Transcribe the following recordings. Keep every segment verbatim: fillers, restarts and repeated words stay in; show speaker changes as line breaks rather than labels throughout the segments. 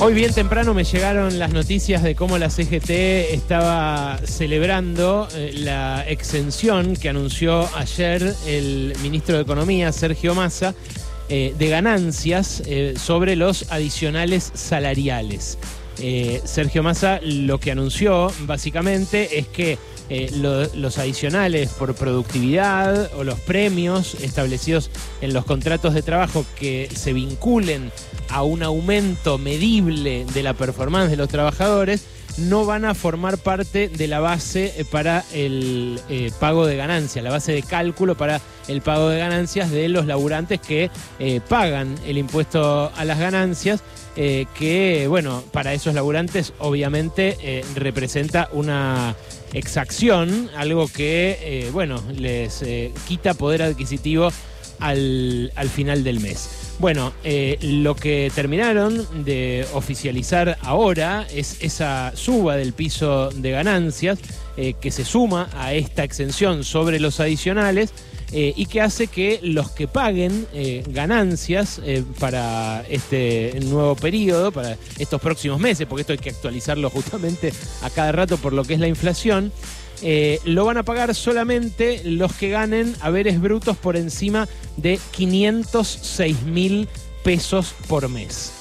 Hoy bien temprano me llegaron las noticias de cómo la C G T estaba celebrando eh, la exención que anunció ayer el ministro de Economía, Sergio Massa, eh, de ganancias eh, sobre los adicionales salariales. Eh, Sergio Massa lo que anunció básicamente es que eh, lo, los adicionales por productividad o los premios establecidos en los contratos de trabajo que se vinculen a un aumento medible de la performance de los trabajadores no van a formar parte de la base para el eh, pago de ganancias, la base de cálculo para el pago de ganancias de los laburantes que eh, pagan el impuesto a las ganancias, eh, que, bueno, para esos laburantes obviamente eh, representa una exacción, algo que, eh, bueno, les eh, quita poder adquisitivo al, al final del mes. Bueno, eh, lo que terminaron de oficializar ahora es esa suba del piso de ganancias eh, que se suma a esta exención sobre los adicionales eh, y que hace que los que paguen eh, ganancias eh, para este nuevo periodo, para estos próximos meses, porque esto hay que actualizarlo justamente a cada rato por lo que es la inflación, Eh, lo van a pagar solamente los que ganen haberes brutos por encima de quinientos seis mil pesos por mes.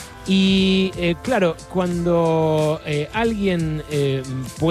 Y eh, claro, cuando eh, alguien eh,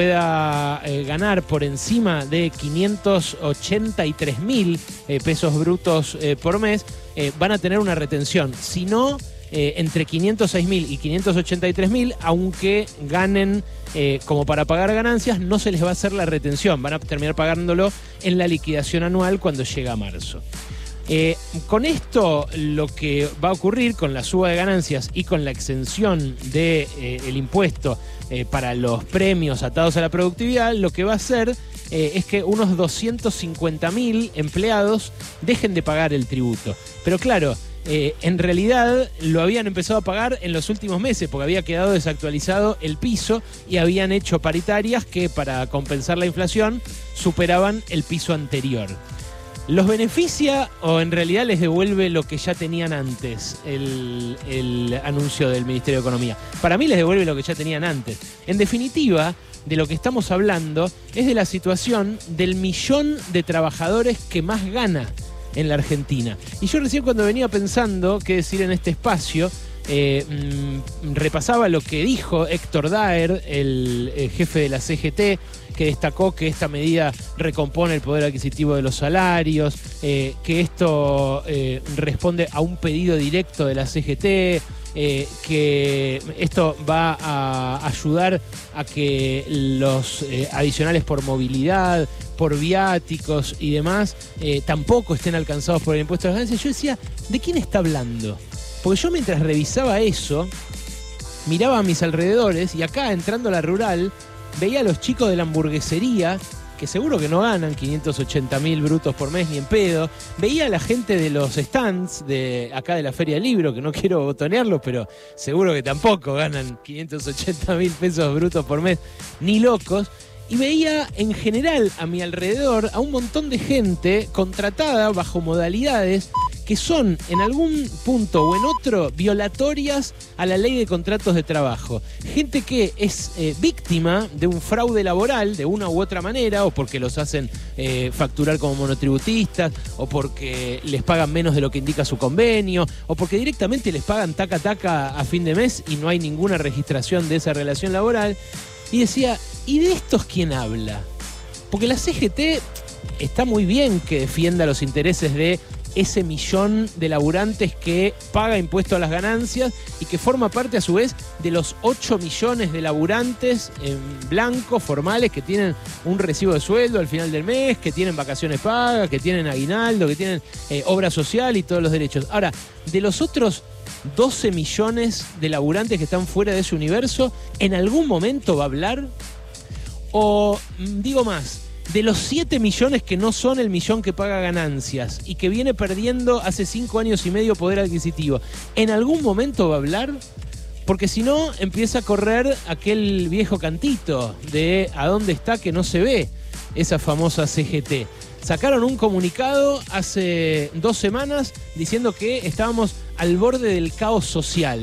pueda eh, ganar por encima de quinientos ochenta y tres mil eh, pesos brutos eh, por mes, eh, van a tener una retención. Si no, eh, entre quinientos seis mil y quinientos ochenta y tres mil, aunque ganen Eh, como para pagar ganancias, no se les va a hacer la retención, van a terminar pagándolo en la liquidación anual cuando llega marzo. Eh, con esto, lo que va a ocurrir con la suba de ganancias y con la exención del de, eh, impuesto eh, para los premios atados a la productividad, lo que va a hacer eh, es que unos doscientos cincuenta mil empleados dejen de pagar el tributo. Pero claro, Eh, en realidad lo habían empezado a pagar en los últimos meses porque había quedado desactualizado el piso y habían hecho paritarias que para compensar la inflación superaban el piso anterior. ¿Los beneficia o en realidad les devuelve lo que ya tenían antes el, el anuncio del Ministerio de Economía? Para mí les devuelve lo que ya tenían antes. En definitiva, de lo que estamos hablando es de la situación del millón de trabajadores que más gana en la Argentina. Y yo recién cuando venía pensando qué decir en este espacio, eh, mmm, repasaba lo que dijo Héctor Daer, el, el jefe de la C G T, que destacó que esta medida recompone el poder adquisitivo de los salarios, eh, que esto eh, responde a un pedido directo de la C G T, eh, que esto va a ayudar a que los eh, adicionales por movilidad, por viáticos y demás, eh, tampoco estén alcanzados por el impuesto a las ganancias. Yo decía, ¿de quién está hablando? Porque yo mientras revisaba eso, miraba a mis alrededores y acá entrando a la rural, veía a los chicos de la hamburguesería, que seguro que no ganan quinientos ochenta mil brutos por mes ni en pedo. Veía a la gente de los stands de acá de la Feria del Libro, que no quiero botonearlos, pero seguro que tampoco ganan quinientos ochenta mil pesos brutos por mes, ni locos. Y veía en general a mi alrededor a un montón de gente contratada bajo modalidades que son en algún punto o en otro violatorias a la ley de contratos de trabajo. Gente que es eh, víctima de un fraude laboral de una u otra manera, o porque los hacen eh, facturar como monotributistas, o porque les pagan menos de lo que indica su convenio, o porque directamente les pagan taca taca a fin de mes y no hay ninguna registración de esa relación laboral. Y decía, ¿y de estos quién habla? Porque la C G T está muy bien que defienda los intereses de ese millón de laburantes que paga impuesto a las ganancias y que forma parte a su vez de los ocho millones de laburantes en blanco, formales, que tienen un recibo de sueldo al final del mes, que tienen vacaciones pagas, que tienen aguinaldo, que tienen eh, obra social y todos los derechos. Ahora, de los otros doce millones de laburantes que están fuera de ese universo, ¿en algún momento va a hablar? O, digo más, de los siete millones que no son el millón que paga ganancias y que viene perdiendo hace cinco años y medio poder adquisitivo, ¿en algún momento va a hablar? Porque si no, empieza a correr aquel viejo cantito de ¿a dónde está que no se ve? Esa famosa C G T. Sacaron un comunicado hace dos semanas diciendo que estábamos al borde del caos social.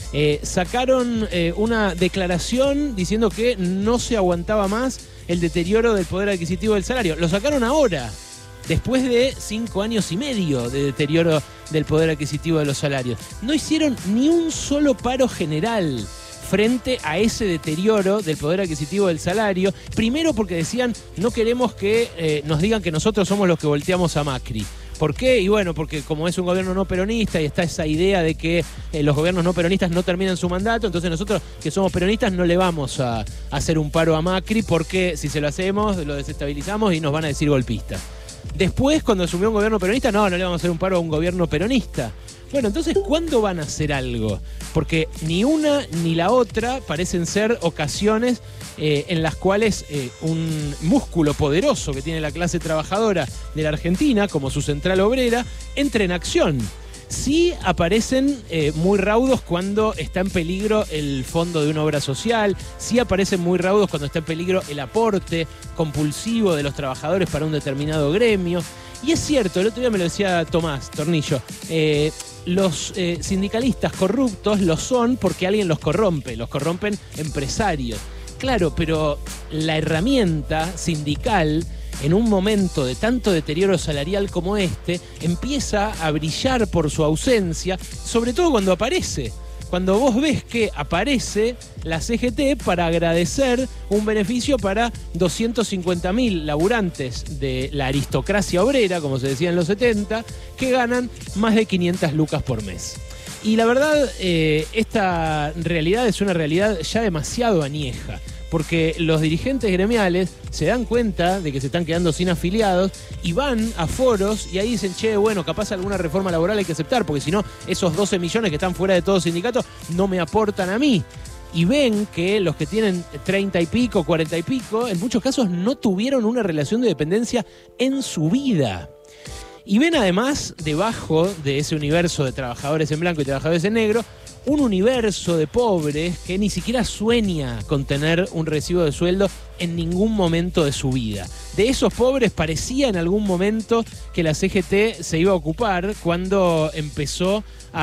Eh, sacaron eh, una declaración diciendo que no se aguantaba más el deterioro del poder adquisitivo del salario. Lo sacaron ahora, después de cinco años y medio de deterioro del poder adquisitivo de los salarios. No hicieron ni un solo paro general frente a ese deterioro del poder adquisitivo del salario. Primero porque decían, no queremos que eh, nos digan que nosotros somos los que volteamos a Macri. ¿Por qué? Y bueno, porque como es un gobierno no peronista y está esa idea de que eh, los gobiernos no peronistas no terminan su mandato, entonces nosotros que somos peronistas no le vamos a, a hacer un paro a Macri, porque si se lo hacemos lo desestabilizamos y nos van a decir golpistas. Después, cuando asumió un gobierno peronista, no, no le vamos a hacer un paro a un gobierno peronista. Bueno, entonces, ¿cuándo van a hacer algo? Porque ni una ni la otra parecen ser ocasiones eh, en las cuales eh, un músculo poderoso que tiene la clase trabajadora de la Argentina, como su central obrera, entre en acción. Sí aparecen eh, muy raudos cuando está en peligro el fondo de una obra social, sí aparecen muy raudos cuando está en peligro el aporte compulsivo de los trabajadores para un determinado gremio. Y es cierto, el otro día me lo decía Tomás Tornillo, eh, los eh, sindicalistas corruptos lo son porque alguien los corrompe, los corrompen empresarios. Claro, pero la herramienta sindical, en un momento de tanto deterioro salarial como este, empieza a brillar por su ausencia, sobre todo cuando aparece. Cuando vos ves que aparece la C G T para agradecer un beneficio para doscientos cincuenta mil laburantes de la aristocracia obrera, como se decía en los setenta, que ganan más de quinientas lucas por mes. Y la verdad, eh, esta realidad es una realidad ya demasiado añeja, porque los dirigentes gremiales se dan cuenta de que se están quedando sin afiliados y van a foros y ahí dicen, che, bueno, capaz alguna reforma laboral hay que aceptar, porque si no, esos doce millones que están fuera de todo sindicato no me aportan a mí. Y ven que los que tienen treinta y pico, cuarenta y pico, en muchos casos no tuvieron una relación de dependencia en su vida. Y ven además, debajo de ese universo de trabajadores en blanco y trabajadores en negro, un universo de pobres que ni siquiera sueña con tener un recibo de sueldo en ningún momento de su vida. De esos pobres parecía en algún momento que la C G T se iba a ocupar cuando empezó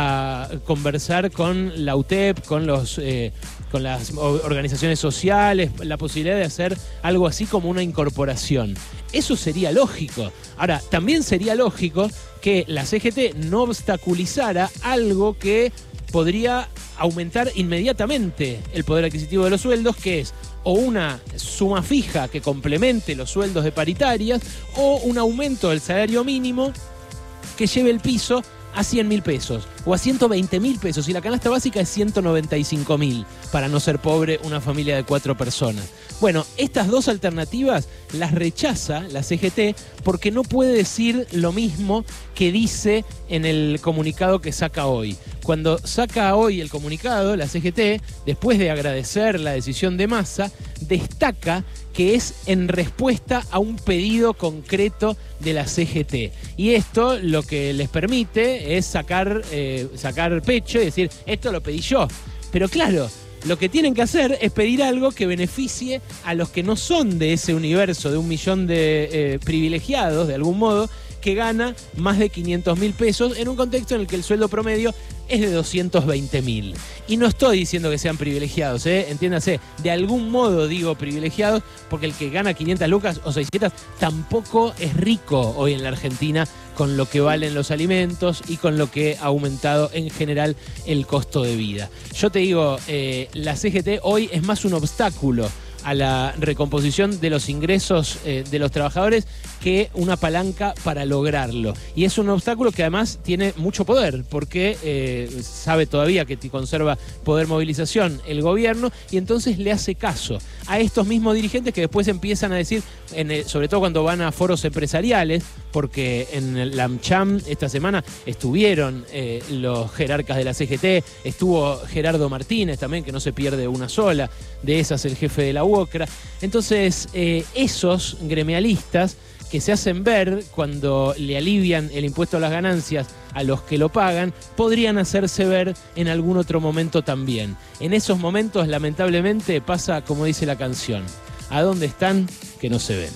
a conversar con la U T E P, con, los, eh, con las organizaciones sociales, la posibilidad de hacer algo así como una incorporación. Eso sería lógico. Ahora, también sería lógico que la C G T no obstaculizara algo que podría aumentar inmediatamente el poder adquisitivo de los sueldos, que es o una suma fija que complemente los sueldos de paritarias o un aumento del salario mínimo que lleve el piso a cien mil pesos o a ciento veinte mil pesos, y la canasta básica es ciento noventa y cinco mil para no ser pobre una familia de cuatro personas. Bueno, estas dos alternativas las rechaza la C G T porque no puede decir lo mismo que dice en el comunicado que saca hoy. Cuando saca hoy el comunicado, la C G T, después de agradecer la decisión de Massa, destaca que es en respuesta a un pedido concreto de la C G T. Y esto lo que les permite es sacar, eh, sacar pecho y decir, esto lo pedí yo. Pero claro, lo que tienen que hacer es pedir algo que beneficie a los que no son de ese universo de un millón de eh, privilegiados, de algún modo, que gana más de quinientos mil pesos en un contexto en el que el sueldo promedio es de doscientos veinte mil. Y no estoy diciendo que sean privilegiados, ¿eh? Entiéndase, de algún modo digo privilegiados, porque el que gana quinientas lucas o seiscientas tampoco es rico hoy en la Argentina con lo que valen los alimentos y con lo que ha aumentado en general el costo de vida. Yo te digo, eh, la C G T hoy es más un obstáculo a la recomposición de los ingresos eh, de los trabajadores que una palanca para lograrlo. Y es un obstáculo que además tiene mucho poder, porque eh, sabe todavía que conserva poder movilización el gobierno y entonces le hace caso a estos mismos dirigentes que después empiezan a decir, en el, sobre todo cuando van a foros empresariales, porque en el AmCham esta semana estuvieron eh, los jerarcas de la C G T, estuvo Gerardo Martínez también, que no se pierde una sola, de esas el jefe de la U O C R A. Entonces, eh, esos gremialistas que se hacen ver cuando le alivian el impuesto a las ganancias a los que lo pagan, podrían hacerse ver en algún otro momento también. En esos momentos, lamentablemente, pasa como dice la canción: ¿a dónde están que no se ven?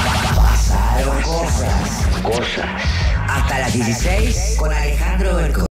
Pasaron cosas, cosas. Hasta las dieciséis con Alejandro Berco.